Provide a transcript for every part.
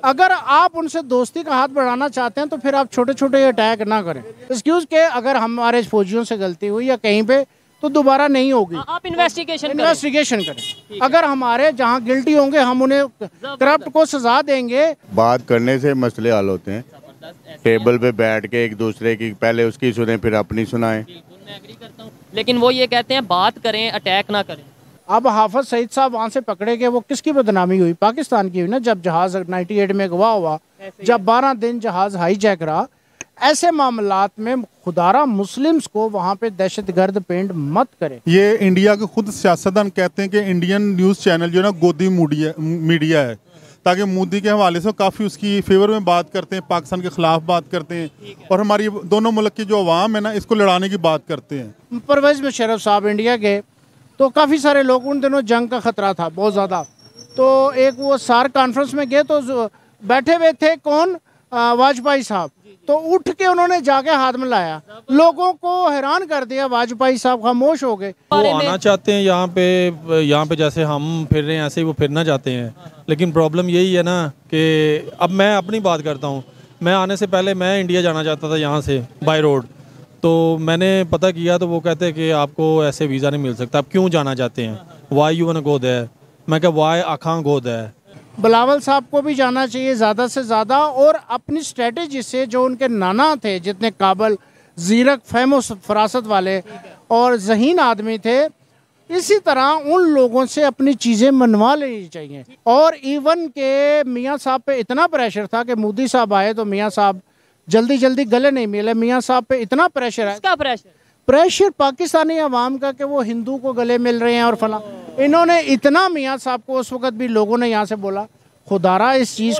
अगर आप उनसे दोस्ती का हाथ बढ़ाना चाहते हैं तो फिर आप छोटे छोटे अटैक ना करें। एक्सक्यूज के अगर हमारे फौजियों से गलती हुई या कहीं पे तो दोबारा नहीं होगी। आप इन्वेस्टिगेशन करें। अगर हमारे जहाँ गिल्टी होंगे हम उन्हें करप्ट को सजा देंगे। बात करने से मसले हल होते हैं। टेबल पे बैठ के एक दूसरे की पहले उसकी सुने फिर अपनी सुनाएं। मैं एग्री करता हूँ, लेकिन वो ये कहते हैं बात करें, अटैक ना करें। अब हाफिज सईद साहब वहाँ से पकड़े गए, वो किसकी बदनामी हुई? पाकिस्तान की हुई ना। जब जहाज 98 में अगवा हुआ, जब 12 दिन जहाज हाईजैक रहा, ऐसे मामलात में खुदारा मुस्लिम्स को वहाँ पे दहशतगर्द पेंट मत करे। ये इंडिया के खुद सियासतदान कहते हैं कि इंडियन न्यूज़ चैनल जो है ना गोदी मीडिया है, ताकि मोदी के हवाले से काफ़ी उसकी फेवर में बात करते हैं, पाकिस्तान के खिलाफ बात करते हैं और हमारी दोनों मुल्क की जो अवाम है ना इसको लड़ाने की बात करते हैं। परवेज मुशर्रफ साहब इंडिया गए तो काफ़ी सारे लोग, उन दिनों जंग का ख़तरा था बहुत ज़्यादा, तो एक वो सार्क कॉन्फ्रेंस में गए तो बैठे हुए थे कौन, वाजपेयी साहब, तो उठ के उन्होंने जाके हाथ मिलाया, लोगों को हैरान कर दिया। वाजपेयी साहब खामोश हो गए। वो आना चाहते हैं यहाँ पे जैसे हम फिर रहे हैं ऐसे ही वो फिरना चाहते हैं, लेकिन प्रॉब्लम यही है ना कि अब मैं अपनी बात करता हूँ। मैं आने से पहले मैं इंडिया जाना चाहता था यहाँ से बाय रोड, तो मैंने पता किया तो वो कहते हैं कि आपको ऐसे वीज़ा नहीं मिल सकता। आप क्यों जाना चाहते हैं? Why you want to go there? मैं कहा why I can't go there. Bilawal साहब को भी जाना चाहिए ज़्यादा से ज़्यादा, और अपनी स्ट्रेटजी से जो उनके नाना थे, जितने काबल, ज़ीरक, फहम फरासत वाले और ज़हीन आदमी थे, इसी तरह उन लोगों से अपनी चीज़ें मनवा लेनी चाहिए। और इवन के मियाँ साहब पे इतना प्रेशर था कि मोदी साहब आए तो मियाँ साहब जल्दी जल्दी गले नहीं मिले। मियाँ साहब पे इतना प्रेशर है। किसका प्रेशर? प्रेशर पाकिस्तानी अवाम का कि वो हिंदू को गले मिल रहे हैं और फला। इन्होंने इतना मियाँ साहब को उस वक्त भी लोगों ने यहाँ से बोला, खुदारा इस चीज़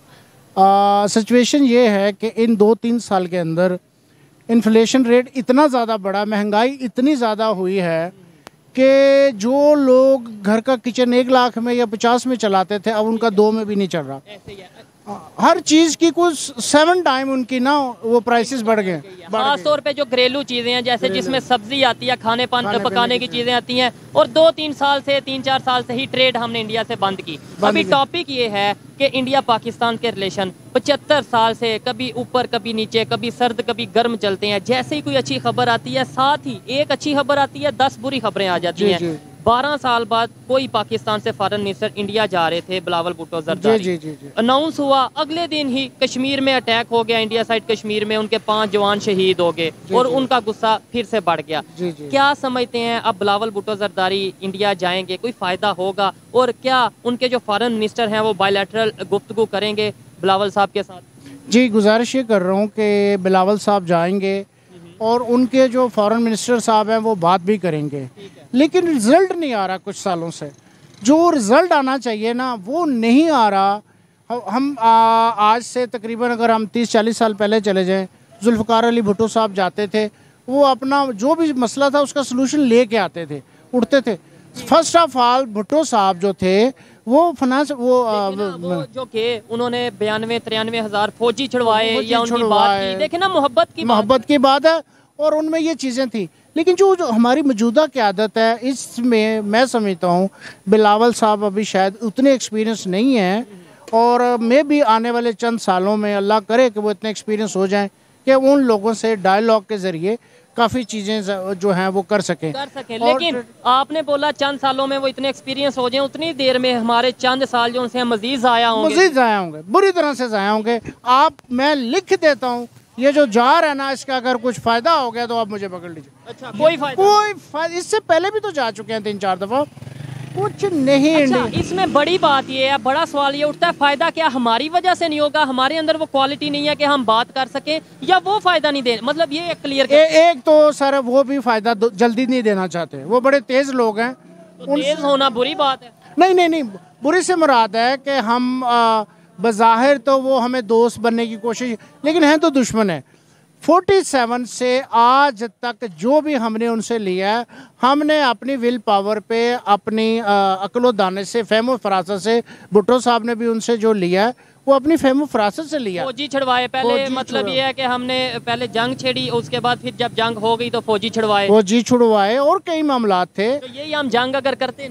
को। सिचुएशन ये है कि इन 2-3 साल के अंदर इन्फ्लेशन रेट इतना ज़्यादा बढ़ा, महंगाई इतनी ज़्यादा हुई है कि जो लोग घर का किचन 1 लाख में या 50 में चलाते थे, अब उनका 2 में भी नहीं चल रहा। हर चीज़ की कुछ 7 टाइम उनकी ना वो प्राइसेस बढ़ गए। खास तौर पे जो घरेलू चीज़ें हैं, जैसे जिसमें सब्जी आती है, खाने पकाने की चीज़ें आती हैं, और 2-3 साल से 3-4 साल से ही ट्रेड हमने इंडिया से बंद की। अभी टॉपिक ये है कि इंडिया पाकिस्तान के रिलेशन 75 साल से कभी ऊपर कभी नीचे, कभी सर्द कभी गर्म चलते हैं। जैसे ही कोई अच्छी खबर आती है, साथ ही एक अच्छी खबर आती है, 10 बुरी खबरें आ जाती हैं। 12 साल बाद कोई पाकिस्तान से फॉरेन मिनिस्टर इंडिया जा रहे थे, बिलावल भुट्टो जरदारी, अनाउंस हुआ, अगले दिन ही कश्मीर में अटैक हो गया, इंडिया साइड कश्मीर में उनके 5 जवान शहीद हो गए और उनका गुस्सा फिर से बढ़ गया। क्या समझते हैं अब बिलावल भुट्टो जरदारी इंडिया जाएंगे, कोई फायदा होगा? और क्या उनके जो फॉरेन मिनिस्टर हैं वो बायलैटरल गुफ्तगू करेंगे बिलावल साहब के साथ? जी, गुजारिश ये कर रहा हूँ कि बिलावल साहब जाएंगे और उनके जो फॉरेन मिनिस्टर साहब हैं वो बात भी करेंगे, लेकिन रिज़ल्ट नहीं आ रहा कुछ सालों से। जो रिज़ल्ट आना चाहिए ना वो नहीं आ रहा। हम आज से तकरीबन अगर हम 30-40 साल पहले चले जाएं, जुल्फ़िकार अली भुट्टो साहब जाते थे, वो अपना जो भी मसला था उसका सलूशन लेके आते थे, उठते थे। फर्स्ट ऑफ ऑल भुट्टो साहब जो थे वो फाइनेंस वो जो के उन्होंने 92-93 हज़ार फौजी छुड़वाए या उनकी बात की, देखे ना, मोहब्बत की बात है और उनमें ये चीज़ें थी। लेकिन जो हमारी मौजूदा क़यादत है, इसमें मैं समझता हूँ बिलावल साहब अभी शायद उतने एक्सपीरियंस नहीं हैं, और मैं भी आने वाले चंद सालों में अल्लाह करे कि वो इतने एक्सपीरियंस हो जाएं कि उन लोगों से डायलॉग के ज़रिए काफ़ी चीज़ें जो हैं वो कर सकें। लेकिन आपने बोला चंद सालों में वो इतने एक्सपीरियंस हो जाएं, उतनी देर में हमारे चंद साल जो उनसे मजीद ज़ाया होंगे, बुरी तरह से ज़ाया होंगे। मैं लिख देता हूँ, ये जो जा रहा है ना, इसका अगर कुछ फायदा हो गया तो आप मुझे पकड़ लीजिए। अच्छा, कोई फायदा? इससे पहले भी तो जा चुके हैं 3-4 दफा, कुछ नहीं। अच्छा, इसमें बड़ी बात ये है, बड़ा सवाल ये उठता है, फायदा क्या हमारी वजह से नहीं होगा? हमारे अंदर वो क्वालिटी नहीं है कि हम बात कर सकें, या वो फायदा नहीं दे? मतलब ये क्लियर एक तो सर वो भी फायदा जल्दी नहीं देना चाहते, वो बड़े तेज लोग हैं। तो तेज होना बुरी बात है? नहीं, बुरी से मुराद है कि हम बज़ाहिर तो वो हमें दोस्त बनने की कोशिश, लेकिन हैं तो दुश्मन है। 47 से आज तक जो भी हमने उनसे लिया है, हमने अपनी विल पावर पे, अपनी अक्ल दाने से, फहम फरासत से, भुट्टो साहब ने भी उनसे जो लिया है वो अपनी फहम फरासत से लिया। फौजी छुड़वाए पहले, फौजी मतलब ये है कि हमने पहले जंग छेड़ी, उसके बाद फिर जब जंग हो गई तो फौजी छुड़वाए और कई मामलात थे। तो यही हम जंग अगर करते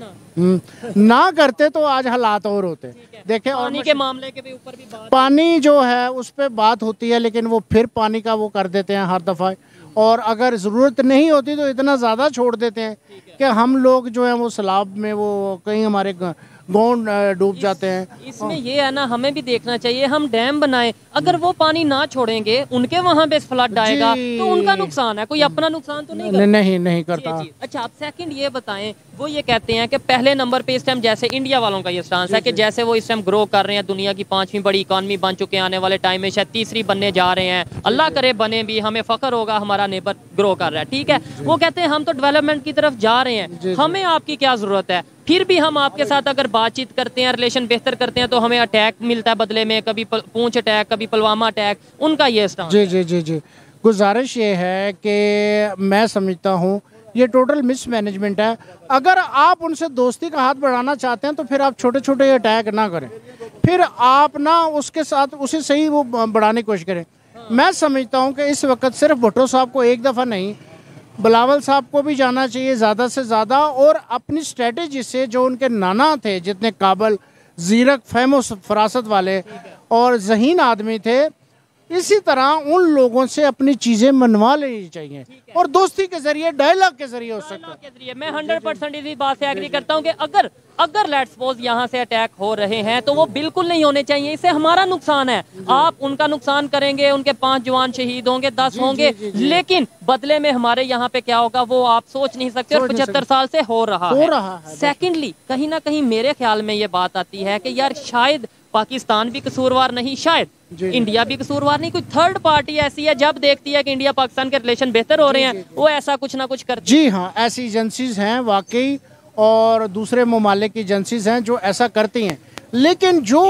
ना करते तो आज हालात और होते। देखें पानी के मामले के भी ऊपर भी बात, पानी जो है उस पर बात होती है, लेकिन वो फिर पानी का वो कर देते हैं हर दफ़ा, और अगर ज़रूरत नहीं होती तो इतना ज़्यादा छोड़ देते हैं कि हम लोग जो है वो सैलाब में वो कहीं हमारे गाँव डूब जाते हैं। इसमें ये है ना, हमें भी देखना चाहिए, हम डैम बनाए, अगर वो पानी ना छोड़ेंगे, उनके वहाँ पे फ्लड आएगा तो उनका नुकसान है, कोई अपना नुकसान तो नहीं करता। नहीं करता। जी। अच्छा, आप सेकंड ये बताएं, वो ये कहते हैं कि पहले नंबर पे इस टाइम, जैसे इंडिया वालों का ये स्टांस है कि जैसे वो इस टाइम ग्रो कर रहे हैं, दुनिया की 5वीं बड़ी इकॉनमी बन चुके हैं, आने वाले टाइम में शायद 3री बनने जा रहे हैं, अल्लाह करे बने भी, हमें फख्र होगा हमारा नेबर ग्रो कर रहा है, ठीक है। वो कहते हैं हम तो डेवलपमेंट की तरफ जा रहे हैं, हमें आपकी क्या जरूरत है, फिर भी हम आपके साथ अगर बातचीत करते हैं, रिलेशन बेहतर करते हैं, तो हमें अटैक मिलता है बदले में, कभी पूंछ अटैक, कभी पुलवामा अटैक, उनका ये स्टांस। जी। गुजारिश ये है कि मैं समझता हूँ ये टोटल मिसमैनेजमेंट है। अगर आप उनसे दोस्ती का हाथ बढ़ाना चाहते हैं तो फिर आप छोटे छोटे अटैक ना करें, फिर आप ना उसके साथ उसे सही वो बढ़ाने की कोशिश करें। मैं समझता हूँ कि इस वक्त सिर्फ भुट्टो साहब को एक दफ़ा नहीं, बिलावल साहब को भी जाना चाहिए ज़्यादा से ज़्यादा, और अपनी स्ट्रेटजी से जो उनके नाना थे, जितने काबल, ज़ीरक, फहम फरासत वाले और ज़हीन आदमी थे, इसी तरह उन लोगों से अपनी चीज़ें मनवा लेनी चाहिए, और दोस्ती के जरिए, डायलॉग के जरिए हो सकता है। मैं 100% इसी बात से एग्री करता हूँ कि अगर लेट्स सपोज यहाँ से अटैक हो रहे हैं तो वो बिल्कुल नहीं होने चाहिए, इससे हमारा नुकसान है। आप उनका नुकसान करेंगे, उनके 5 जवान शहीद होंगे, 10 होंगे, लेकिन बदले में हमारे यहाँ पे क्या होगा वो आप सोच नहीं सकते, और 75 साल से हो रहा है। सेकेंडली, कहीं ना कहीं मेरे ख्याल में ये बात आती है कि यार शायद पाकिस्तान भी कसूरवार नहीं, शायद इंडिया भी कसूरवार नहीं, कोई थर्ड पार्टी ऐसी है जब देखती है कि इंडिया पाकिस्तान के रिलेशन बेहतर हो रहे हैं, वो ऐसा कुछ ना कुछ करती है। जी हाँ, ऐसी एजेंसीज हैं वाकई, और दूसरे ममालिक की एजेंसीज हैं जो ऐसा करती हैं, लेकिन जो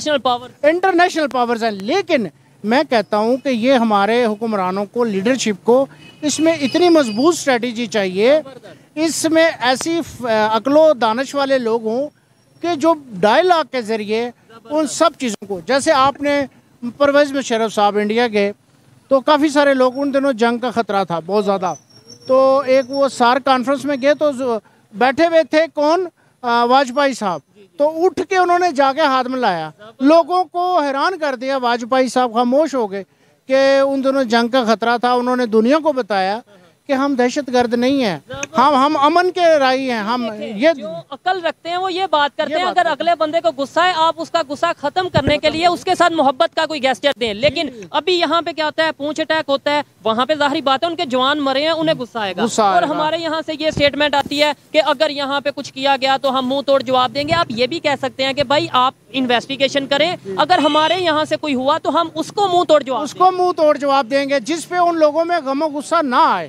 इंटरनेशनल पावर्स हैं। लेकिन मैं कहता हूं कि ये हमारे हुक्मरानों को, लीडरशिप को, इसमें इतनी मजबूत स्ट्रेटजी चाहिए, इसमें ऐसी अक्लो दानिश वाले लोग हों कि जो डायलॉग के जरिए उन सब चीज़ों को, जैसे आपने परवेज़ मुशर्रफ साहब इंडिया गए तो काफ़ी सारे लोग, उन दिनों जंग का ख़तरा था बहुत ज़्यादा, तो एक वो सार्क कॉन्फ्रेंस में गए तो बैठे हुए थे कौन, वाजपेयी साहब, तो उठ के उन्होंने जाके हाथ मिलाया, लोगों को हैरान कर दिया। वाजपेयी साहब खामोश हो गए कि उन दिनों जंग का ख़तरा था, उन्होंने दुनिया को बताया कि हम दहशतगर्द नहीं हैं, हम अमन के राही हैं, हम ये जो अकल रखते हैं वो ये बात करते हैं। अगर अगले बंदे को गुस्सा है, आप उसका गुस्सा खत्म करने के लिए उसके साथ मोहब्बत का कोई गेस्चर दें। लेकिन अभी यहाँ पे क्या होता है, पूंछ अटैक होता है, वहाँ पे जाहिर बात है उनके जवान मरे हैं, उन्हें गुस्सा आएगा, और हमारे यहाँ से ये स्टेटमेंट आती है कि अगर यहाँ पे कुछ किया गया तो हम मुंह तोड़ जवाब देंगे। आप ये भी कह सकते हैं कि भाई आप इन्वेस्टिगेशन करें, अगर हमारे यहाँ से कोई हुआ तो हम उसको मुंह तोड़ जवाब देंगे, जिसपे उन लोगों में गमो गुस्सा ना आए,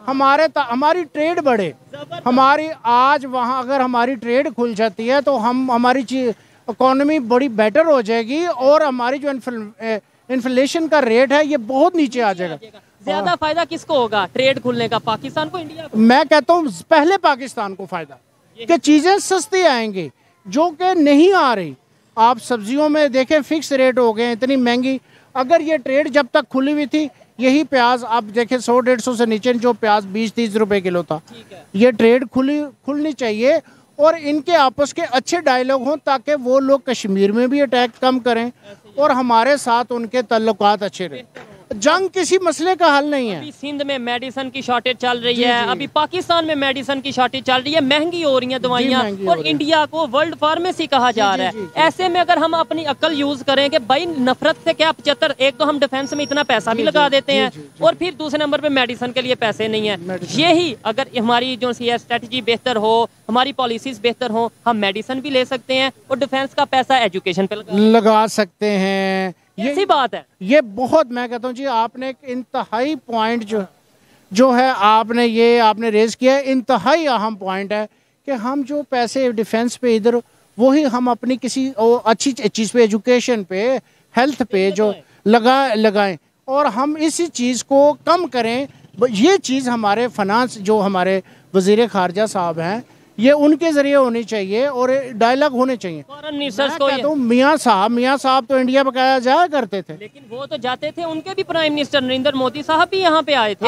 हमारी ट्रेड बढ़े, हमारी आज वहाँ अगर हमारी ट्रेड खुल जाती है तो हमारी इकोनॉमी बड़ी बेटर हो जाएगी, और हमारी जो इन्फ्लेशन का रेट है ये बहुत नीचे आ जाएगा। ज्यादा फायदा किसको होगा ट्रेड खुलने का, पाकिस्तान को, इंडिया को? मैं कहता हूँ पहले पाकिस्तान को फायदा, कि चीजें सस्ती आएंगी जो कि नहीं आ रही। आप सब्जियों में देखें, फिक्स रेट हो गए, इतनी महंगी। अगर ये ट्रेड जब तक खुली हुई थी, यही प्याज आप देखें 100-150 से नीचे जो प्याज 20-30 रुपए किलो था, ये ट्रेड खुलनी चाहिए, और इनके आपस के अच्छे डायलॉग हों ताकि वो लोग कश्मीर में भी अटैक कम करें और हमारे साथ उनके तल्लुकात अच्छे रहें। जंग किसी मसले का हल नहीं है। अभी सिंध में मेडिसिन की शॉर्टेज चल रही है, अभी पाकिस्तान में मेडिसिन की शॉर्टेज चल रही है, महंगी हो रही हैं दवाइयाँ, और इंडिया को वर्ल्ड फार्मेसी कहा जा रहा है। ऐसे में अगर हम अपनी अकल यूज करें कि भाई नफरत से क्या 75, एक तो हम डिफेंस में इतना पैसा भी लगा देते हैं, और फिर दूसरे नंबर पे मेडिसिन के लिए पैसे नहीं है। यही अगर हमारी जो स्ट्रेटजी बेहतर हो, हमारी पॉलिसीज बेहतर हो, हम मेडिसिन भी ले सकते हैं और डिफेंस का पैसा एजुकेशन पे लगा सकते हैं। ऐसी बात है ये बहुत, मैं कहता हूँ जी, आपने एक इंतहाई पॉइंट जो है आपने रेज किया है, इंतहाई अहम पॉइंट है कि हम जो पैसे डिफेंस पे इधर, वही हम अपनी किसी अच्छी चीज़ पे, एजुकेशन पे, हेल्थ पे जो लगाएं, और हम इसी चीज़ को कम करें। ये चीज़ हमारे फाइनेंस जो हमारे वज़ीर ख़ारजा साहब हैं, ये उनके जरिए होनी चाहिए और डायलॉग होने चाहिए। फॉरेन मिनिस्टर्स को ये- मियाँ साहब तो इंडिया बकाया जाया करते थे, लेकिन वो तो जाते थे, उनके भी प्राइम मिनिस्टर नरेंद्र मोदी साहब भी यहाँ पे आए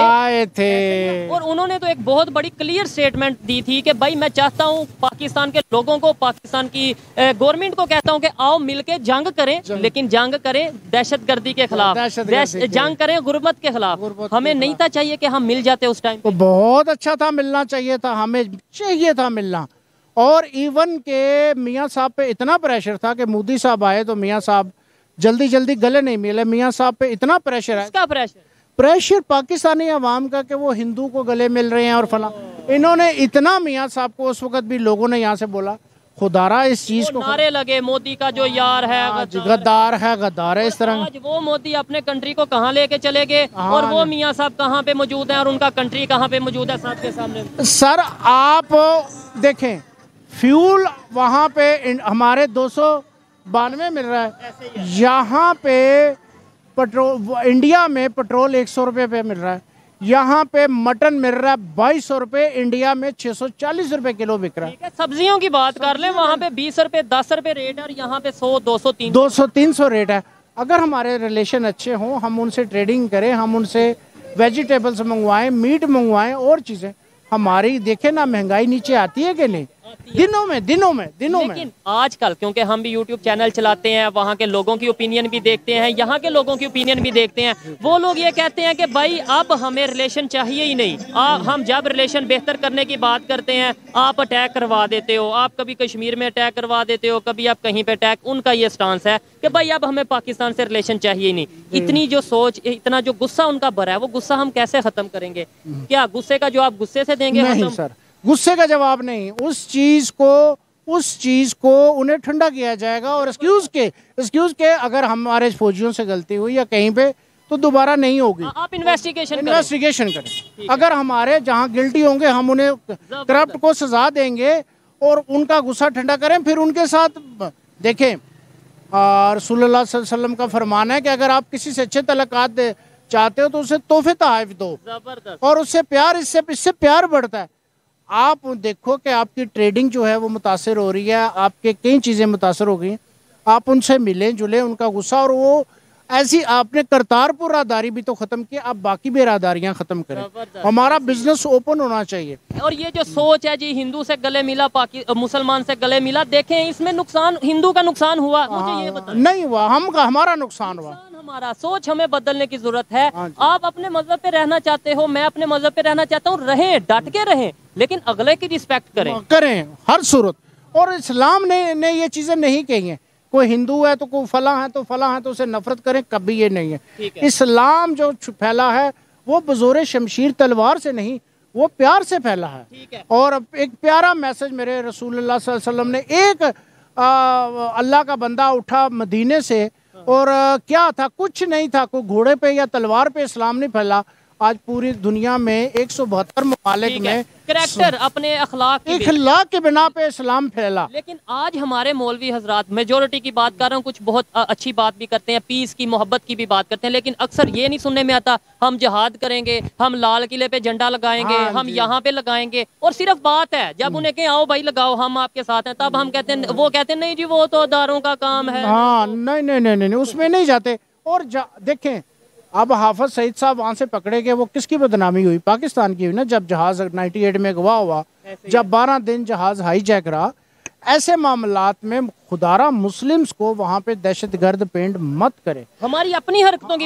थे और उन्होंने तो एक बहुत बड़ी क्लियर स्टेटमेंट दी थी कि भाई मैं चाहता हूँ पाकिस्तान के लोगों को, पाकिस्तान की गवर्नमेंट को कहता हूँ कि आओ मिलके जंग करें, लेकिन जंग करें दहशतगर्दी के खिलाफ, जंग करें गुर्बत के खिलाफ। हमें नहीं था चाहिए कि हम मिल जाते उस टाइम, तो बहुत अच्छा था, मिलना चाहिए था, हमें चाहिए था मिलना। और इवन के मियाँ साहब पे इतना प्रेशर था कि मोदी साहब आए तो मियाँ साहब जल्दी जल्दी गले नहीं मिले। मियाँ साहब पे इतना प्रेशर है, इसका प्रेशर पाकिस्तानी अवाम का कि वो हिंदू को गले मिल रहे हैं और फला। इन्होंने इतना मियाँ साहब को उस वक्त भी लोगों ने यहाँ से बोला, खुदारा इस चीज को नारे लगे मोदी का जो यार है गद्दार है इस तरह। आज वो मोदी अपने कंट्री को कहाँ लेके चले गए और वो मियाँ साहब कहाँ पे मौजूद हैं और उनका कंट्री कहाँ पे मौजूद है सबके सामने। सर आप देखें, फ्यूल वहाँ पे हमारे 292 मिल रहा है, यहाँ पे पेट्रोल इंडिया में पेट्रोल 100 रुपये पे मिल रहा है, यहाँ पे मटन मिल रहा है 2200 रुपये, इंडिया में 640 रुपये किलो बिक रहा है। सब्जियों की बात कर लें, वहाँ पे 20 रुपये 10 रुपये रेट है और यहाँ पे 100 200 300 रेट है। अगर हमारे रिलेशन अच्छे हों, हम उनसे ट्रेडिंग करें, हम उनसे वेजिटेबल्स मंगवाएं, मीट मंगवाएं और चीज़ें, हमारी देखे ना महंगाई नीचे आती है कि नहीं, दिनों में। लेकिन आजकल क्योंकि हम भी YouTube चैनल चलाते हैं, वहाँ के लोगों की ओपिनियन भी देखते हैं, यहाँ के लोगों की ओपिनियन भी देखते हैं, वो लोग ये कहते हैं कि भाई अब हमें रिलेशन चाहिए ही नहीं। हम जब रिलेशन बेहतर करने की बात करते हैं आप अटैक करवा देते हो, आप कभी कश्मीर में अटैक करवा देते हो, कभी आप कहीं पे अटैक। उनका ये स्टांस है कि भाई अब हमें पाकिस्तान से रिलेशन चाहिए ही नहीं। इतनी जो सोच, इतना जो गुस्सा उनका भरा है, वो गुस्सा हम कैसे खत्म करेंगे? क्या गुस्से का जवाब गुस्से से देंगे? नहीं सर, गुस्से का जवाब नहीं, उस चीज को उन्हें ठंडा किया जाएगा और एक्सक्यूज के अगर हमारे फौजियों से गलती हुई या कहीं पे तो दोबारा नहीं होगी। आप इन्वेस्टिगेशन करें। अगर हमारे जहां गिल्टी होंगे हम उन्हें करप्ट को सजा देंगे और उनका गुस्सा ठंडा करें। फिर उनके साथ देखें, रसूलुल्लाह सल्लल्लाहु अलैहि वसल्लम का फरमान है कि अगर आप किसी से अच्छे तल्लुकात चाहते हो तो उसे तोहफे तोहफ दो और उससे प्यार, इससे प्यार बढ़ता है। आप देखो कि आपकी ट्रेडिंग जो है वो मुतासर हो रही है, आपके कई चीज़ें मुतासर हो गई, आप उनसे मिलें जुलें, उनका गुस्सा, और वो ऐसी आपने करतारपुर राहदारी भी तो ख़त्म की, आप बाकी भी राहदारियाँ ख़त्म करें। हमारा बिजनेस ओपन होना चाहिए। और ये जो सोच है जी, हिंदू से गले मिला, मुसलमान से गले मिला, देखें इसमें नुकसान, हिंदू का नुकसान हुआ? मुझे ये बताएं। नहीं हुआ, हमारा नुकसान हुआ। हमारा सोच हमें बदलने की जरूरत है। आप अपने मजहब पे रहना चाहते हो, मैं अपने मजहब पे रहना चाहता हूँ, रहें, डट के रहें, लेकिन अगले की रिस्पेक्ट करें हर सूरत। और इस्लाम ने ये चीजें नहीं कही हैं, कोई हिंदू है तो कोई फला है तो उसे नफरत करें, कभी ये नहीं है। इस्लाम जो फैला है वो बजोरे शमशीर तलवार से नहीं, वो प्यार से फैला है। और एक प्यारा मैसेज मेरे रसूलुल्लाह सल्लल्लाहु अलैहि वसल्लम ने, एक अल्लाह का बंदा उठा मदीने से और क्या था, कुछ नहीं था, कोई घोड़े पे या तलवार पे इस्लाम नहीं फैला। आज पूरी दुनिया में 172 ममालिक में करैक्टर, अपने अखलाक के बिना पे इस्लाम फैला। लेकिन आज हमारे मौलवी हजरात, मेजोरिटी की बात कर रहा हूँ, कुछ बहुत अच्छी बात भी करते हैं, पीस की, मोहब्बत की भी बात करते हैं, लेकिन अक्सर ये नहीं सुनने में आता हम जिहाद करेंगे, हम लाल किले पे झंडा लगाएंगे, हम यहाँ पे लगाएंगे, और सिर्फ बात है। जब उन्हें कहें आओ भाई लगाओ, हम आपके साथ हैं, तब हम कहते हैं, वो कहते हैं नहीं जी वो तो दारों का काम है। हाँ, नहीं, उसमें नहीं जाते। और देखें, अब हाफिज सईद साहब वहाँ से पकड़े गए, वो किसकी बदनामी हुई? पाकिस्तान की हुई ना, जब जहाज 98 में गवाह हुआ, जब 12 दिन जहाज हाईजैक रहा। ऐसे मामलात में खुदारा मुस्लिम्स को वहाँ पे दहशतगर्द पेंट मत करे। हमारी अपनी हरकतों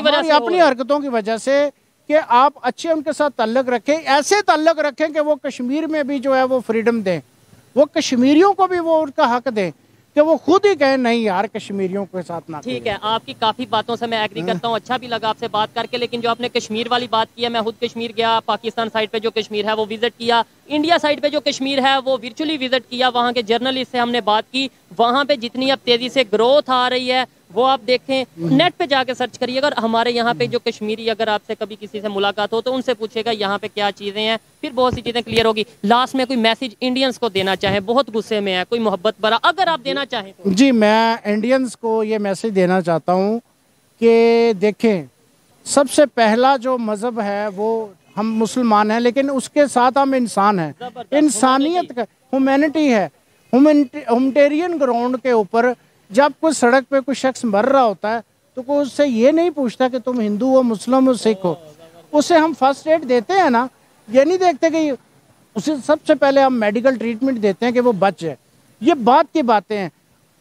की वजह से कि आप अच्छे उनके साथ ताल्लुक रखें, ऐसे ताल्लुक रखें कि वो कश्मीर में भी जो है वो फ्रीडम दें, वो कश्मीरियों को भी वो उनका हक दें कि वो खुद ही कहें नहीं यार कश्मीरियों के साथ ना। ठीक है, आपकी काफ़ी बातों से मैं एग्री करता हूँ, अच्छा भी लगा आपसे बात करके। लेकिन जो आपने कश्मीर वाली बात की है, मैं खुद कश्मीर गया, पाकिस्तान साइड पे जो कश्मीर है वो विजिट किया, इंडिया साइड पे जो कश्मीर है वो वर्चुअली विजिट किया, वहाँ के जर्नलिस्ट से हमने बात की। वहाँ पे जितनी अब तेज़ी से ग्रोथ आ रही है वो आप देखें, नेट पे जाके सर्च करिए। अगर हमारे यहाँ पे जो कश्मीरी, अगर आपसे कभी किसी से मुलाकात हो तो उनसे पूछेगा यहाँ पे क्या चीज़ें हैं, फिर बहुत सी चीज़ें क्लियर होगी। लास्ट में कोई मैसेज इंडियंस को देना चाहे, बहुत गुस्से में है, कोई मोहब्बत भरा, अगर आप देना चाहें तो। जी, मैं इंडियंस को ये मैसेज देना चाहता हूँ कि देखें, सबसे पहला जो मज़हब है वो हम मुसलमान हैं, लेकिन उसके साथ हम इंसान हैं। ह्यूमैनिटी है। ह्यूमैनिटेरियन ग्राउंड के ऊपर जब कोई सड़क पे कोई शख्स मर रहा होता है तो कोई उससे ये नहीं पूछता कि तुम हिंदू हो, मुस्लिम हो, सिख हो। उसे हम फर्स्ट एड देते हैं ना, ये नहीं देखते कि उसे सबसे पहले हम मेडिकल ट्रीटमेंट देते हैं कि वो बच जाए। ये बात की बातें हैं।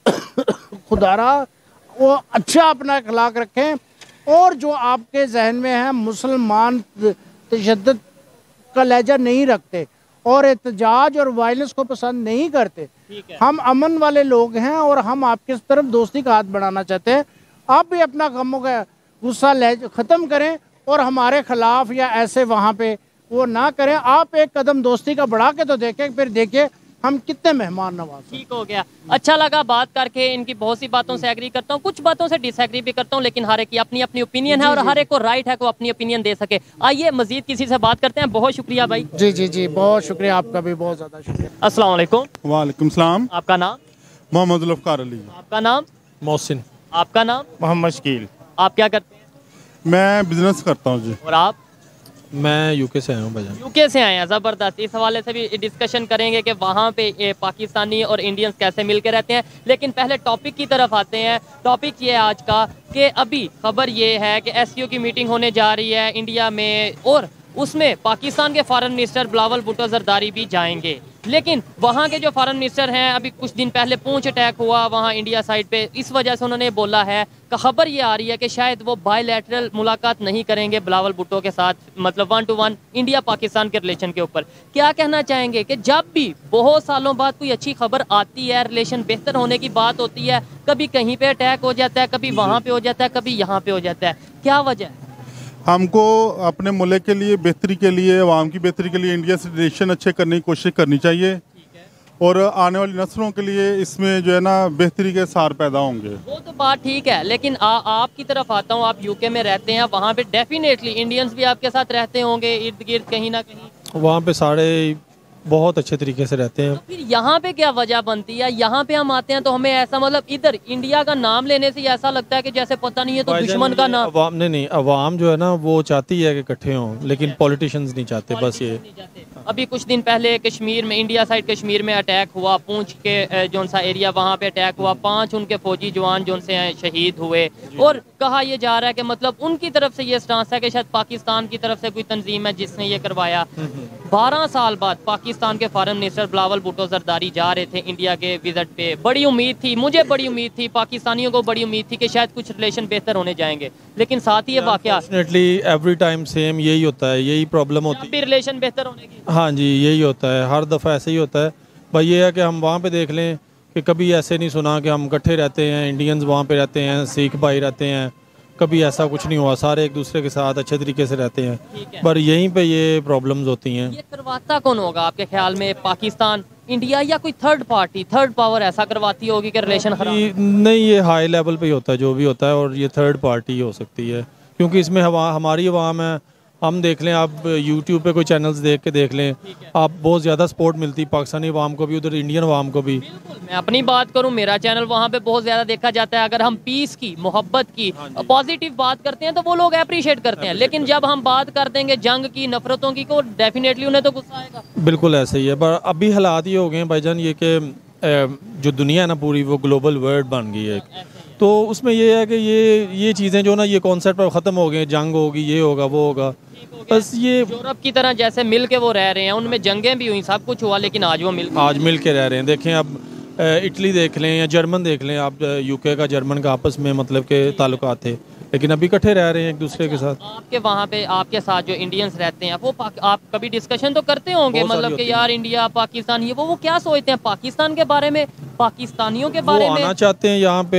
खुदारा वो अच्छा अपना अखलाक रखें, और जो आपके जहन में है मुसलमान तशद्दुद का लहजा नहीं रखते और एहतजाज और वायलेंस को पसंद नहीं करते। हम अमन वाले लोग हैं और हम आपके तरफ दोस्ती का हाथ बढ़ाना चाहते हैं। आप भी अपना गमों का गुस्सा ख़त्म करें और हमारे खिलाफ या ऐसे वहाँ पे वो ना करें। आप एक कदम दोस्ती का बढ़ा के तो देखें, फिर देखिए हम कितने मेहमान नवाज। ठीक हो गया, अच्छा लगा बात करके। इनकी बहुत सी बातों से एग्री करता हूँ, कुछ बातों से डिसएग्री भी करता हूँ, लेकिन हर एक की अपनी अपनी ओपिनियन है और हर एक को राइट है को अपनी ओपिनियन दे सके। आइए मजीद किसी से बात करते हैं। बहुत शुक्रिया भाई। जी जी जी, बहुत शुक्रिया, आपका भी बहुत ज़्यादा शुक्रिया। अस्सलाम वालेकुम। वालेकुम सलाम। आपका नाम? मोहम्मद जुल्फ़कार अली। आपका नाम? मोहसिन। आपका नाम? मोहम्मद शकील। आप क्या करते हैं? मैं बिजनेस करता हूँ जी। और आप? मैं यूके से आया हूँ भाईजान। यूके से आए हैं, ज़बरदस्त। इस हवाले से भी डिस्कशन करेंगे कि वहाँ पे पाकिस्तानी और इंडियंस कैसे मिलकर रहते हैं। लेकिन पहले टॉपिक की तरफ आते हैं। टॉपिक ये है आज का कि अभी खबर ये है कि एससीओ की मीटिंग होने जा रही है इंडिया में, और उसमें पाकिस्तान के फॉरेन मिनिस्टर बिलावल भुट्टो जरदारी भी जाएंगे। लेकिन वहाँ के जो फॉरेन मिनिस्टर हैं, अभी कुछ दिन पहले पूंछ अटैक हुआ वहाँ इंडिया साइड पे, इस वजह से उन्होंने बोला है कि खबर ये आ रही है कि शायद वो बायलैटरल मुलाकात नहीं करेंगे बिलावल भुट्टो के साथ, मतलब 1 to 1 इंडिया पाकिस्तान के रिलेशन के ऊपर। क्या कहना चाहेंगे कि जब भी बहुत सालों बाद कोई अच्छी खबर आती है, रिलेशन बेहतर होने की बात होती है, कभी कहीं पे अटैक हो जाता है, कभी वहाँ पे हो जाता है, कभी यहाँ पे हो जाता है, क्या वजह है? हमको अपने मुल्क के लिए बेहतरी के लिए, आवाम की बेहतरी के लिए इंडिया से रिलेशन अच्छे करने की कोशिश करनी चाहिए, और आने वाली नस्लों के लिए इसमें जो है ना बेहतरी के सार पैदा होंगे। वो तो बात ठीक है, लेकिन आपकी तरफ आता हूँ। आप यूके में रहते हैं, वहाँ पे डेफिनेटली इंडियंस भी आपके साथ रहते होंगे इर्द गिर्द कहीं ना कहीं। वहाँ पे सारे बहुत अच्छे तरीके से रहते हैं। तो फिर यहाँ पे क्या वजह बनती है? यहाँ पे हम आते हैं तो हमें ऐसा, मतलब इधर इंडिया का नाम लेने से ऐसा लगता है कि जैसे पता नहीं है तो दुश्मन का नाम। अवाम नहीं, अवाम जो है ना वो चाहती है कि इकट्ठे हों, लेकिन पॉलिटिशियंस नहीं चाहते, बस ये। अभी कुछ दिन पहले कश्मीर में, इंडिया साइड कश्मीर में अटैक हुआ, पूंछ के जो सा एरिया वहाँ पे अटैक हुआ, 5 उनके फौजी जवान जो से शहीद हुए, और कहा यह जा रहा है कि मतलब उनकी तरफ से ये स्टांस है कि शायद पाकिस्तान की तरफ से कोई तंजीम है जिसने ये करवाया। 12 साल बाद पाकिस्तान के फॉरेन मिनिस्टर बिलावल भुट्टो जरदारी जा रहे थे इंडिया के विजिट पे। बड़ी उम्मीद थी, मुझे बड़ी उम्मीद थी, पाकिस्तानियों को बड़ी उम्मीद थी कि शायद कुछ रिलेशन बेहतर होने जाएंगे, लेकिन साथ ही ये वाकया एवरी टाइम सेम यही होता है, यही प्रॉब्लम होती है। रिलेशन बेहतर होने की, हाँ जी, यही होता है, हर दफ़ा ऐसे ही होता है भाई। ये है कि हम वहाँ पे देख लें कि कभी ऐसे नहीं सुना कि हम इकट्ठे रहते हैं, इंडियंस वहाँ पे रहते हैं, सिख भाई रहते हैं, कभी ऐसा कुछ नहीं हुआ, सारे एक दूसरे के साथ अच्छे तरीके से रहते हैं। पर यहीं पे ये प्रॉब्लम्स होती हैं। ये करवाता कौन होगा आपके ख्याल में? पाकिस्तान, इंडिया, या कोई थर्ड पार्टी, थर्ड पावर ऐसा करवाती होगी कि रिलेशन खराब? नहीं, ये हाई लेवल पे ही होता है जो भी होता है, और ये थर्ड पार्टी हो सकती है, क्योंकि इसमें हमारी अवाम है। हम देख लें, आप यूट्यूब पे कोई चैनल्स देख के देख लें, आप बहुत ज़्यादा सपोर्ट मिलती है पाकिस्तानी अवाम को भी, उधर इंडियन अवाम को भी। मैं अपनी बात करूं, मेरा चैनल वहां पे बहुत ज़्यादा देखा जाता है। अगर हम पीस की, मोहब्बत की, पॉजिटिव बात करते हैं तो वो लोग अप्रिशिएट करते हैं, लेकिन जब हम बात कर देंगे जंग की, नफरतों की, को डेफिनेटली उन्हें तो गुस्सा आएगा। बिल्कुल ऐसे ही है, पर अभी हालात ये हो गए हैं भाईजान, ये कि जो दुनिया है ना पूरी, वो ग्लोबल वर्ल्ड बन गई है। तो उसमें ये है कि ये चीज़ें जो ना, ये कॉन्सेप्ट ख़त्म हो गए, जंग होगी, ये होगा, वो होगा। बस ये यूरोप की तरह जैसे मिल के वो रह रहे हैं, उनमें जंगें भी हुई, सब कुछ हुआ, लेकिन आज वो मिल के रह रहे हैं। देखें अब इटली देख लें या जर्मन देख लें आप, यूके का जर्मन का आपस में मतलब के ताल्लुकात थे, लेकिन अभी इकट्ठे रह रहे हैं एक दूसरे के साथ। आपके वहाँ पे आपके साथ जो इंडियंस रहते हैं वो आप कभी डिस्कशन तो करते होंगे, मतलब कि यार इंडिया पाकिस्तान ये वो क्या सोचते हैं पाकिस्तान के बारे में, पाकिस्तानियों के बारे में? आना चाहते हैं यहाँ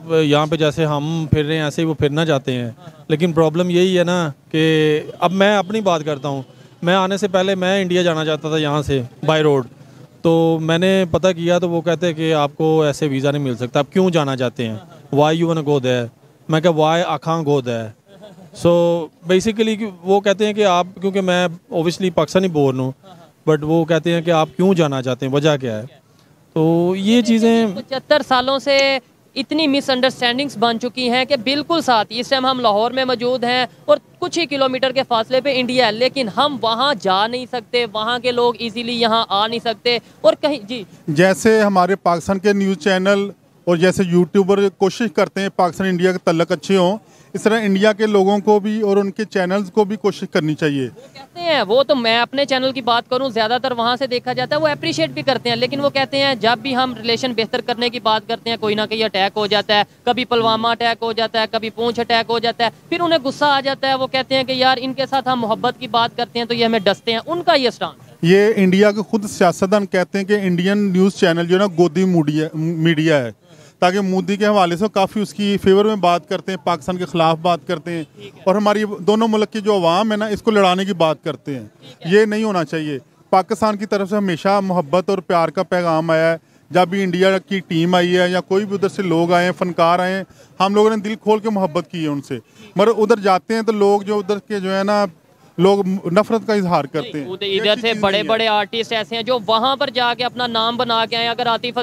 पे जैसे हम फिर रहे हैं ऐसे ही वो फिरना चाहते हैं, लेकिन प्रॉब्लम यही है ना कि अब मैं अपनी बात करता हूँ। मैं आने से पहले मैं इंडिया जाना चाहता था यहाँ से बाय रोड, तो मैंने पता किया तो वो कहते हैं कि आपको ऐसे वीज़ा नहीं मिल सकता, आप क्यों जाना चाहते हैं, why you want to go there? मैं क्या why I can't go there? So basically वो कहते हैं कि आप, क्योंकि मैं ओबियसली पाकिस्तानी बोर्न हूँ, बट वो कहते हैं कि आप क्यों जाना चाहते हैं, वजह क्या है? तो ये चीज़ें 75 सालों से इतनी मिसअंडरस्टैंडिंग्स बन चुकी हैं कि बिल्कुल साथ ही इस टाइम हम लाहौर में मौजूद हैं और कुछ ही किलोमीटर के फासले पे इंडिया है, लेकिन हम वहाँ जा नहीं सकते, वहाँ के लोग इजीली यहाँ आ नहीं सकते। और कहीं जी जैसे हमारे पाकिस्तान के न्यूज़ चैनल और जैसे यूट्यूबर कोशिश करते हैं पाकिस्तान इंडिया के तल्लक अच्छे हों, इस तरह इंडिया के लोगों को भी और उनके चैनल्स को भी कोशिश करनी चाहिए। कहते हैं वो तो मैं अपने चैनल की बात करूं, ज़्यादातर वहाँ से देखा जाता है, वो अप्रिशिएट भी करते हैं, लेकिन वो कहते हैं जब भी हम रिलेशन बेहतर करने की बात करते हैं कोई ना कहीं अटैक हो जाता है, कभी पुलवामा अटैक हो जाता है, कभी पूंछ अटैक हो जाता है, फिर उन्हें गुस्सा आ जाता है। वो कहते हैं कि यार इनके साथ हम मोहब्बत की बात करते हैं तो ये हमें डसते हैं। उनका ये स्टांस ये इंडिया के खुद सियासतदान कहते हैं कि इंडियन न्यूज़ चैनल जो है ना गोदी मीडिया है, ताकि मोदी के हवाले से काफ़ी उसकी फेवर में बात करते हैं, पाकिस्तान के ख़िलाफ़ बात करते हैं और हमारी दोनों मुल्क की जो अवाम है ना इसको लड़ाने की बात करते हैं। ये नहीं होना चाहिए। पाकिस्तान की तरफ से हमेशा मोहब्बत और प्यार का पैगाम आया है। जब भी इंडिया की टीम आई है या कोई भी उधर से लोग आए हैं, फनकार आए हैं, हम लोगों ने दिल खोल के मोहब्बत की है उनसे। मगर उधर जाते हैं तो लोग जो उधर के जो है ना लोग नफरत का इजहार करते हैं। इधर से बड़े बड़े आर्टिस्ट ऐसे हैं जो वहां पर जाके अपना नाम बना के आए। अगर आतिफ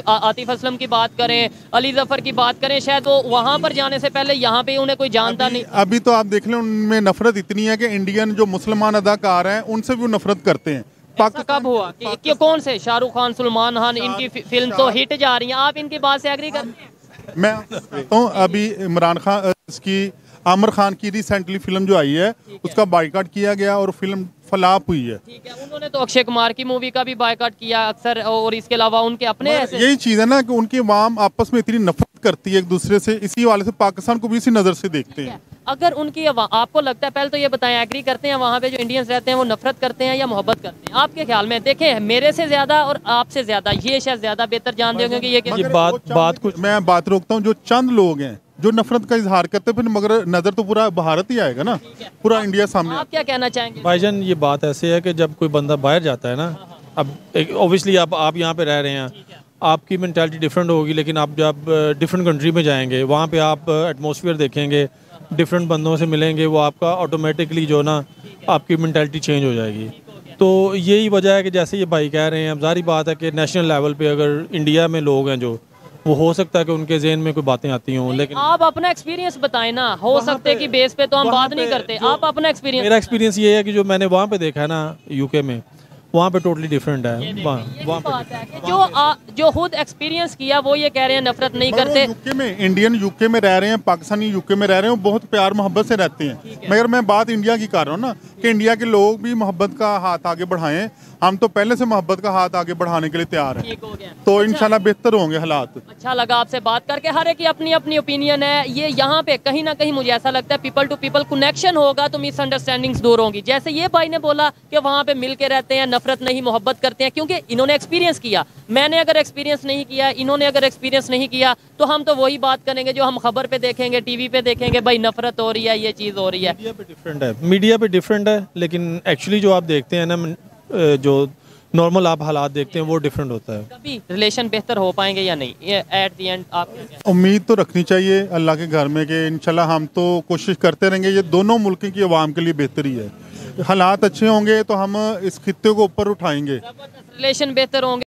असलम की बात करें, अली जफर की बात करें, शायद वो वहां पर जाने से पहले यहाँ पे उन्हें कोई जानता नहीं। अभी तो आप देख लें उनमें नफरत इतनी है कि इंडियन जो मुसलमान अदाकार हैं उनसे भी वो नफरत करते हैं। कब हुआ कि कौन से शाहरुख खान, सलमान खान, इनकी फिल्म तो हिट जा रही है, आप इनकी बात से एग्री करते हैं? मैं तो अभी इमरान खान इसकी आमिर खान की रिसेंटली फिल्म जो आई है उसका बाइकआउट किया गया और फिल्म फ्लॉप हुई है। ठीक है, उन्होंने तो अक्षय कुमार की मूवी का भी बाइकआउट किया अक्सर, और इसके अलावा उनके अपने ऐसे यही चीज़ है ना कि उनकी अवाम आपस में इतनी नफरत करती है एक दूसरे से, इसी वाले से पाकिस्तान को भी इसी नज़र से देखते हैं। अगर उनकी आपको लगता है, पहले तो ये बताएं, एग्री करते हैं वहाँ पे जो इंडियंस रहते हैं वो नफरत करते हैं या मोहब्बत करते हैं आपके ख्याल में? देखें, मेरे से ज्यादा और आपसे ज्यादा ये शायद ज्यादा बेहतर जानते होंगे कि ये बात कुछ मैं बात रोकता हूँ। जो चंद लोग हैं जो नफरत का इजहार करते हैं, फिर मगर नजर तो पूरा भारत ही आएगा ना, पूरा इंडिया सामने। आप क्या कहना चाहेंगे भाईजान? ये बात ऐसे है कि जब कोई बंदा बाहर जाता है ना, अब ऑब्वियसली आप यहाँ पे रह रहे हैं, आपकी मेंटालिटी डिफरेंट होगी, लेकिन आप जब डिफरेंट कंट्री में जाएंगे वहाँ पे आप एटमॉस्फेयर देखेंगे, डिफरेंट बंदों से मिलेंगे, वो आपका ऑटोमेटिकली जो ना आपकी मेंटालिटी चेंज हो जाएगी। तो यही वजह है कि जैसे ये भाई कह रहे हैं, अब जारी बात है कि नेशनल लेवल पे अगर इंडिया में लोग हैं जो, वो हो सकता है कि उनके ज़हन में कोई बातें आती हों, लेकिन आप अपना एक्सपीरियंस बताएं ना। हो सकता है कि बेस पे तो हम बात नहीं करते, आप अपना एक्सपीरियंस। मेरा एक्सपीरियंस ये है कि जो मैंने वहाँ पे देखा है ना यूके में, वहाँ पे टोटली डिफरेंट है। वहाँ बात है कि जो खुद एक्सपीरियंस किया वो ये कह रहे हैं नफरत नहीं करते। यूके में, इंडियन यूके में रह रहे हैं, पाकिस्तानी यूके में रह रहे हैं, वो बहुत प्यार मोहब्बत से रहते हैं। मगर मैं बात इंडिया की कर रहा हूँ ना कि इंडिया के लोग भी मोहब्बत का हाथ आगे बढ़ाएं। हम तो पहले से मोहब्बत का हाथ आगे बढ़ाने के लिए तैयार हैं, तो इंशाल्लाह बेहतर होंगे हालात। अच्छा लगा आपसे बात करके। हर एक की अपनी अपनी ओपिनियन है। ये यहाँ पे कहीं ना कहीं मुझे ऐसा लगता है पीपल टू पीपल कनेक्शन होगा तो मिसअंडरस्टैंडिंग्स दूर होंगी। जैसे ये भाई ने बोला कि वहाँ पे मिल के रहते हैं, नफरत नहीं मोहब्बत करते हैं, क्योंकि इन्होंने एक्सपीरियंस किया। मैंने अगर एक्सपीरियंस नहीं किया, इन्होंने अगर एक्सपीरियंस नहीं किया, तो हम तो वही बात करेंगे जो हम खबर पे देखेंगे, टीवी पे देखेंगे, भाई नफरत हो रही है, ये चीज़ हो रही है। मीडिया पे डिफरेंट है, मीडिया पे डिफरेंट है, लेकिन एक्चुअली जो आप देखते हैं ना, जो नॉर्मल आप हालात देखते हैं वो डिफरेंट होता है। कभी रिलेशन बेहतर हो पाएंगे या नहीं, ये एट द एंड आप उम्मीद तो रखनी चाहिए अल्लाह के घर में कि इंशाल्लाह हम तो कोशिश करते रहेंगे। ये दोनों मुल्क की आवाम के लिए बेहतरी है। हालात अच्छे होंगे तो हम इस खित्ते को ऊपर उठाएंगे, रिलेशन बेहतर होंगे।